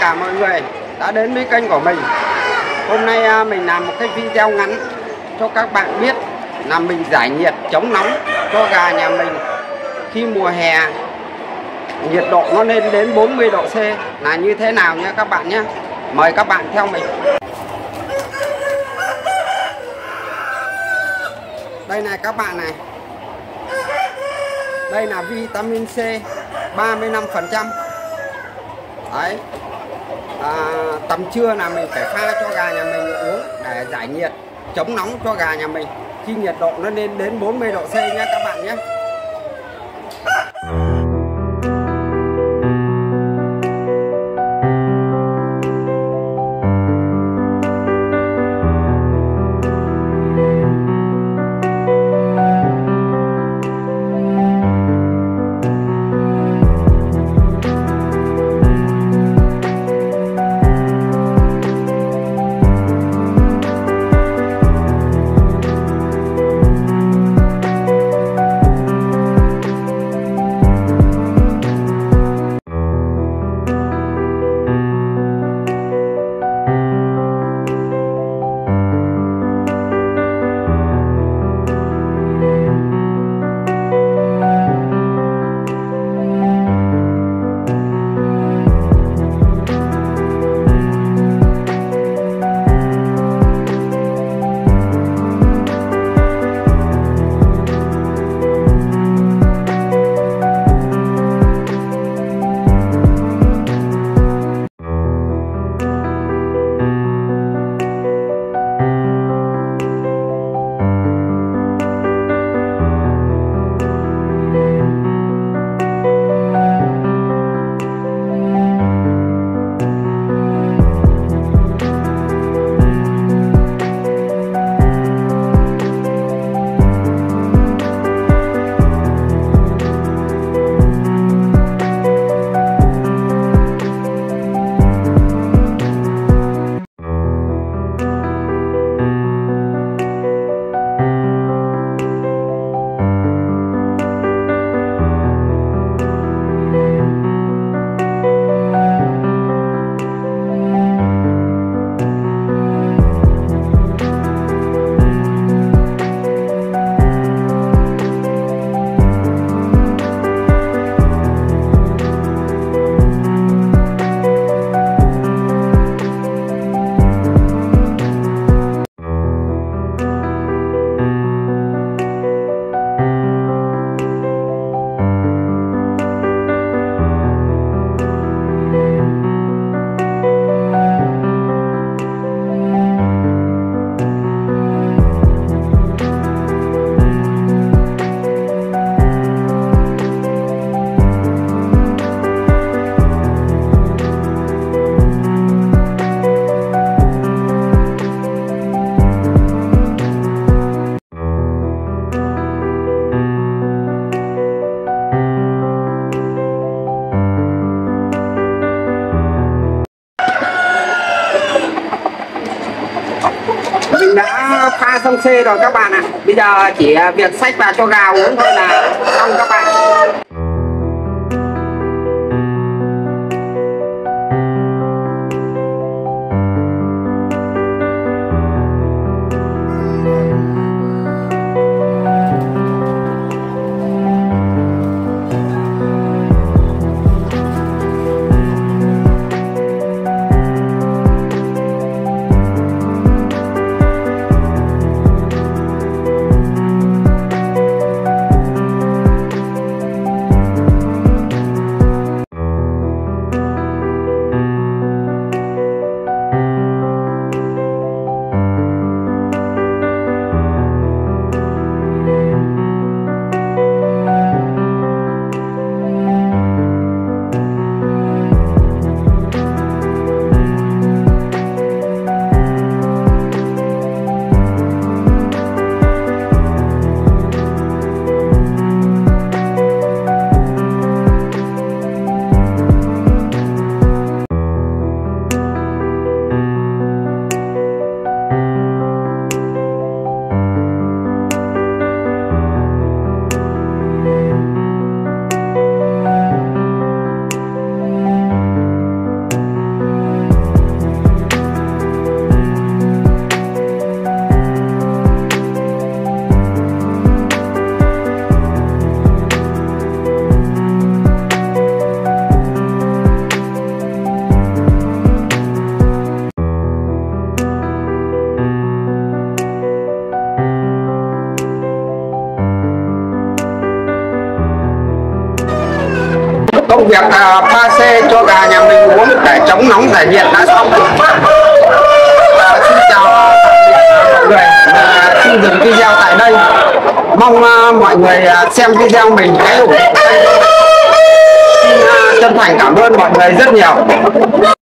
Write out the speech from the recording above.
cả mọi người đã đến với kênh của mình. Hôm nay mình làm một cái video ngắn cho các bạn biết là mình giải nhiệt chống nóng cho gà nhà mình khi mùa hè nhiệt độ nó lên đến 40 độ C là như thế nào nhé các bạn nhé. Mời các bạn theo mình. Đây này các bạn này. Đây là vitamin C 35%. Đấy. Tầm trưa là mình phải pha cho gà nhà mình uống để giải nhiệt chống nóng cho gà nhà mình khi nhiệt độ nó lên đến 40 độ C nhé các bạn nhé. Mình đã pha xong C rồi các bạn ạ. Bây giờ chỉ việc xách vào cho gà uống thôi là xong các bạn. Công việc pha xê cho gà nhà mình uống để chống nóng giải nhiệt đã xong. Xin chào mọi người, xin dừng video tại đây. Mong mọi người xem video mình hãy ủng hộ. Xin chân thành cảm ơn mọi người rất nhiều.